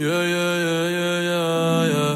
Yeah, yeah, yeah, yeah, yeah,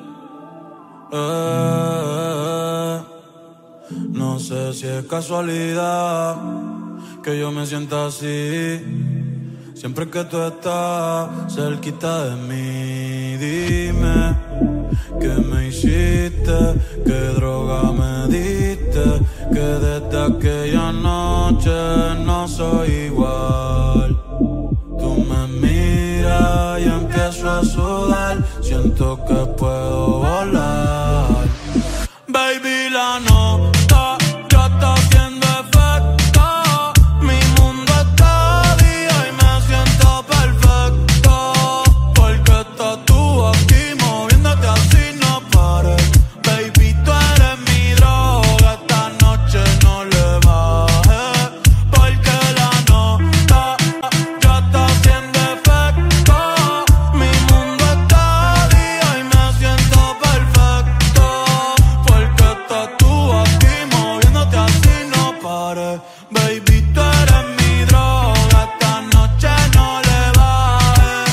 yeah. No sé si es casualidad que yo me sienta así. Siempre que tú estás cerquita de mí, dime qué me hiciste, qué droga me diste, que desde aquella noche no soy igual. Tú me miras y empiezo a sudar, siento que puedo volar. Baby, la nota ya está haciendo efecto. Mi mundo está día y me siento perfecto. Porque estás tú aquí moviéndote así, no pares. Baby, tú eres mi droga, esta noche no le bajes. Porque la nota ya está haciendo efecto. Mi mundo está día y me siento perfecto. Porque estás tú aquí moviéndote así, no pares. Baby, tú eres mi droga, esta noche no le bajes.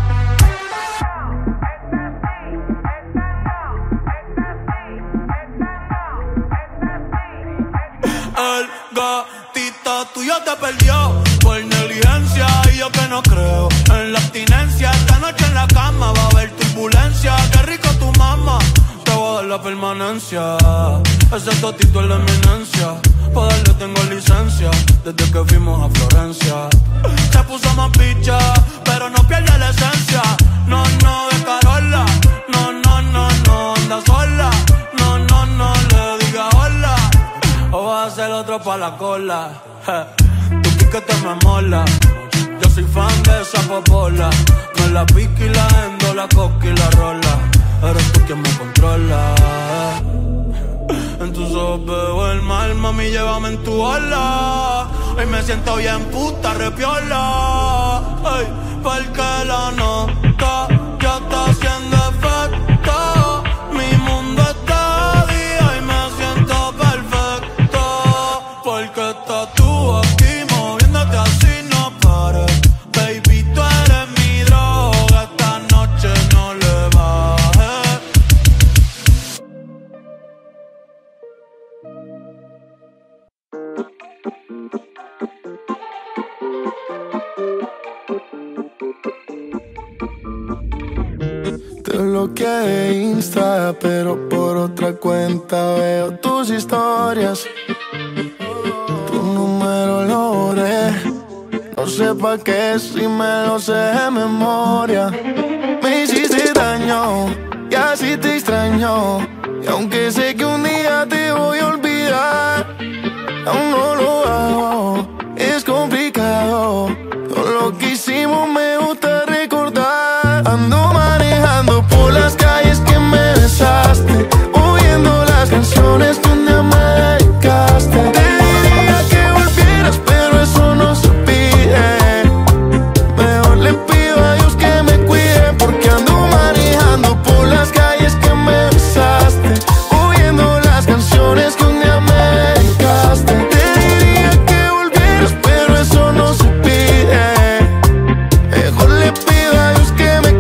El gatito tuyo te perdió por negligencia y yo que no creo en la abstinencia. Esta noche en la cama va a haber turbulencia. Qué rico tu mamá, te voy a dar la permanencia. Ese totito es la eminencia, pa' darle tengo licencia desde que fuimos a Florencia. Se puso más bicha, pero no pierde la esencia. No, no, de Carola. No, no, no, no, anda sola. No, no, no, le diga hola. O vas a ser otro pa' la cola. Tu piquete me mola. Yo soy fan de esa popola. Me la pica y la endo, la coca y la rola. Eres tú quien me controla. En tus ojos veo el mal, mami, llévame en tu ola. Hoy me siento bien puta, repiola. Ay, porque la nota ya está haciendo efecto. Mi mundo está día y me siento perfecto. Porque estás tú aquí moviéndote así, no pares. Baby, tú eres mi droga, esta noche no le bajes. Te bloqueé de Insta, pero por otra cuenta veo tus historias. Tu número lo borré, no sé pa' qué si me lo sé de memoria. Me hiciste daño y así te extraño. Y aunque sé que un día te voy a olvidar, aún no lo hago, es complicado. Todo lo que hicimos me gusta recordar. Ando manejando por las calles que me besaste, oyendo las canciones que un día me dedicaste. Te diría que volvieras, pero eso no se pide. Mejor le pido a Dios que me cuide, porque ando manejando por las calles que me besaste, oyendo las canciones que un día me dedicaste. Te diría que volvieras, pero eso no se pide. Mejor le pido a Dios que me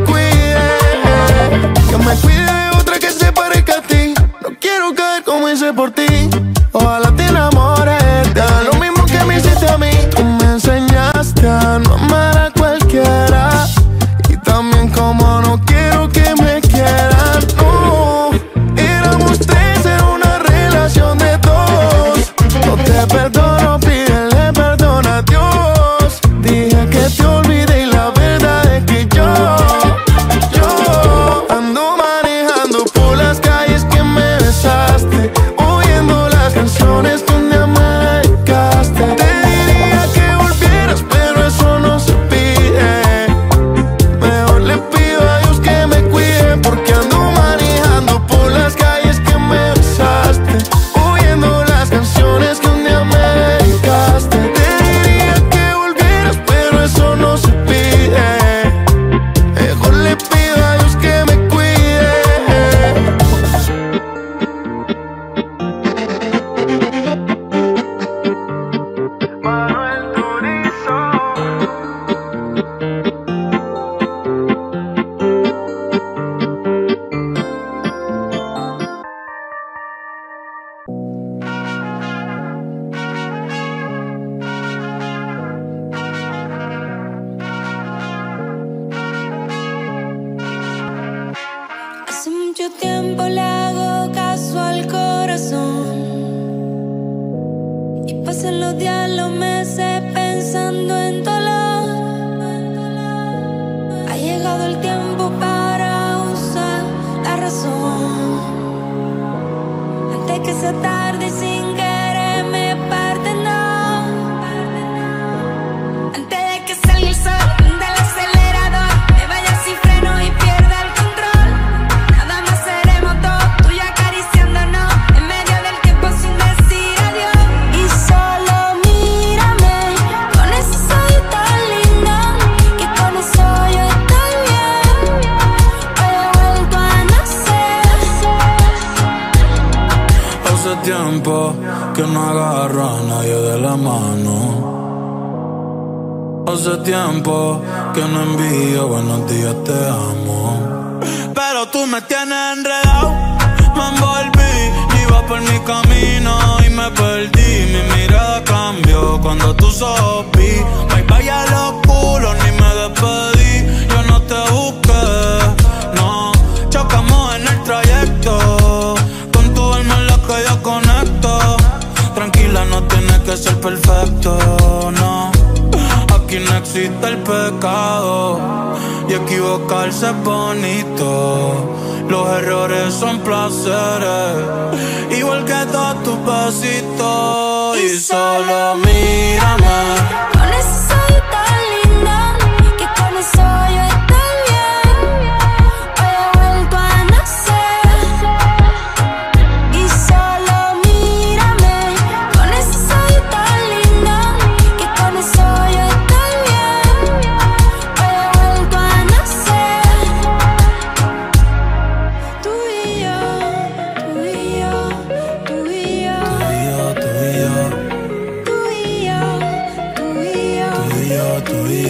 cuide de otra que se parezca a ti. No quiero caer como hice por ti. Ojalá te enamores, te haga lo mismo que me hiciste a mí. Tú me enseñaste a no amar a cualquiera, y también como no quiero que me quieran. No, éramos tres, era una relación de dos. No te perdono, pídele perdón a Dios. Dije que te olvidé y la verdad es que yo ando manejando por las calles que me besaste, oyendo las canciones que un día me dedicaste. Te diría que volvieras, pero eso no se mucho tiempo le hago caso al corazón y pasan los días, los meses pensando en dolor. Ha llegado el tiempo para usar la razón antes que sea tarde y sin querer me perdonó. Antes de que salga el sol del acelerador, me vaya sin freno y pierda el control. Nada más seremos dos, tú y yo acariciándonos en medio del tiempo sin decir adiós. Y solo mírame con ese ojos tan lindo, que con eso yo estoy bien. Hoy he vuelto a nacer. Hace tiempo que no agarro a nadie de la mano. Hace tiempo que no envío buenos días, te amo. Pero tú me tienes enredado, me envolví, iba por mi camino y me perdí. Mi mirada cambió cuando tú sopí. Bye bye a los culos, ni me despedí. Yo no te busqué, no. Chocamos en el trayecto, con tu alma en la que yo conecto. Tranquila, no tienes que ser perfecto, no. Aquí no existe el pecado y equivocarse es bonito. Los errores son placeres, igual que todos tus besitos. Y solo mírame con ese ojos tan lindo, que con eso yo estoy bien. Hoy he vuelto a nacer. Y solo mírame con ese ojos tan lindo, que con eso yo estoy bien. Hoy he vuelto a nacer. Tú y yo, tú y yo, tú y yo, tú y yo, tú y yo, tú y yo, tú y yo, tú y yo.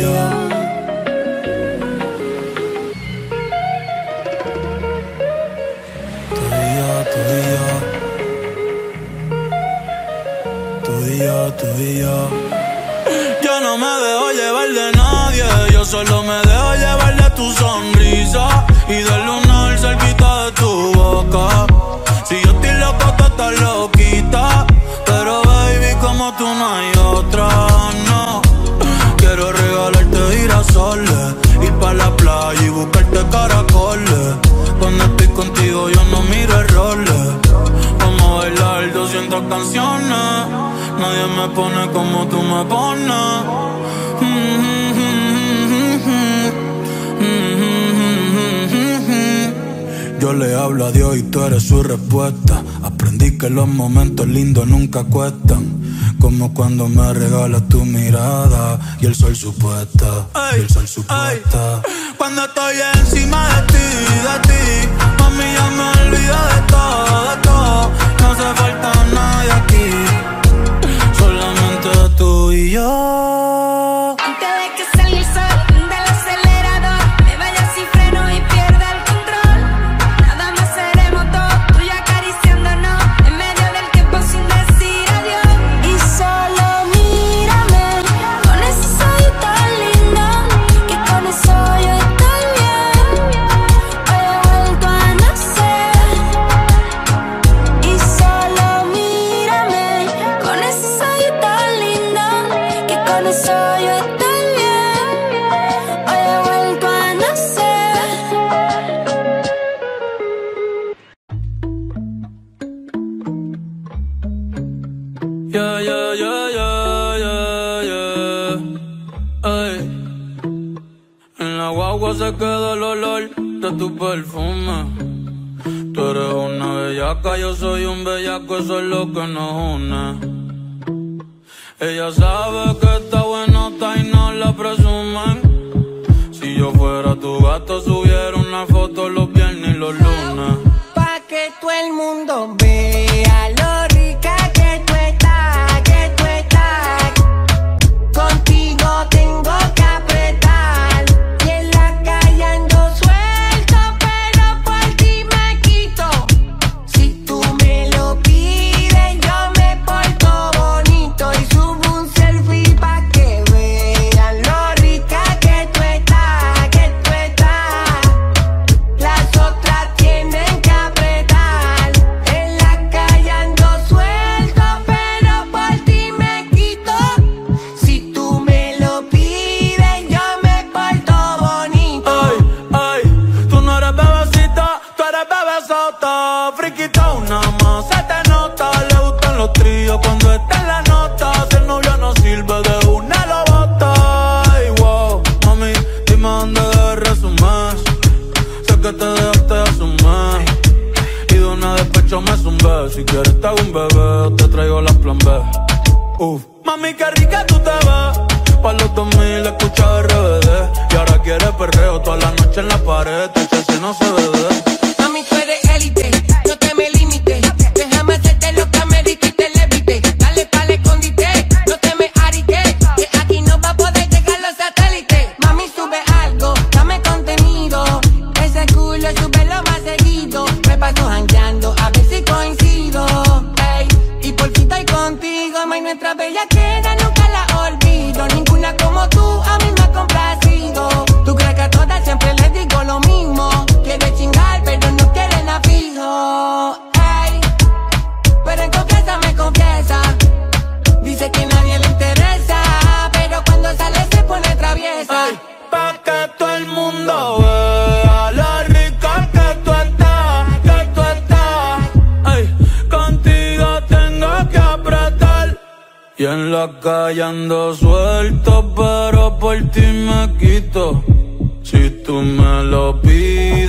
Tú y yo, tú y yo. Yo no me dejo llevar de nadie, yo solo me dejo llevar de tu sonrisa y del lunar cerquita de tu boca. Si yo estoy loco, tú estás loquita, pero baby, como tú no hay otra, no. Quiero regalarte girasoles, ir pa' la playa y buscarte caracoles. Cuando estoy contigo yo no miro errores. Vamos a bailar 200 canciones, nadie me pone como tú me pones. Yo le hablo a Dios y tú eres su respuesta. Aprendí que los momentos lindos nunca cuestan, como cuando me regalas tu mirada y el sol supuesta, y el sol supuesta. Cuando estoy encima de ti, mami, ya me olvido de todo. No hace falta nadie aquí, solamente tú y yo. antes de que salga el sol del acelerador, me vaya sin freno y pierda el control. Nada más seremos dos, tú y yo acariciándonos en medio del tiempo sin decir adiós. Y solo mírame con ese ojos tan lindo, que con eso yo estoy bien. Hoy he vuelto a nacer. Y solo mírame con ese ojos tan lindo, que con eso yo estoy bien. Hoy he vuelto a nacer. Yeah, yeah, yeah, yeah, yeah, yeah. Ay. En la guagua se queda el olor de tu perfume. Tú eres una bellaca, yo soy un bellaco, eso es lo que nos une. Ella sabe que está buenota y no la presumen. Si yo fuera tu gato, subiera una foto los viernes y los lunes. Pa' que todo el mundo vea lo rica que tú estás, que tú estás. Contigo tengo que apretar, y en la calle ando suelto, pero por ti me quito. Si tú me lo pides, yo me porto bonito y subo un selfie pa' que vean lo rica que tú estás, que tú estás. Si quieres te hago un bebé o te traigo las plan B. Mami, qué rica tú te ves. Pa' los 2000 escucha RBD. Y ahora quieres perreo toda la noche en la pared. Tu chance no se ve. Mami, tú eres élite, no te me limites. Déjame hacerte lo que amerita y te levite. Dale pa'l escondite, no te me arites. Que aquí no va a poder llegar los satélites. Mami, sube algo, dame contenido. Ese culo súbelo más seguido. Me paso jangueando, a ver si coincido. Ey, y por si estoy contigo, mami, nuestra bellaquera nunca la olvido. Ninguna como tú a mí me ha complacido. Tú crees que a todas siempre les digo lo mismo. Quiere chingar, pero no quiere nada fijo. Ey, pero en confianza me confiesa. Dice que nadie le interesa, pero cuando sale se pone traviesa. Ey, pa' que todo el mundo vea la rica que tú estás, que tú estás. Ey, contigo tengo que apretar. Y en la calle ando suelto, pero por ti me quito. Si tú me lo pides.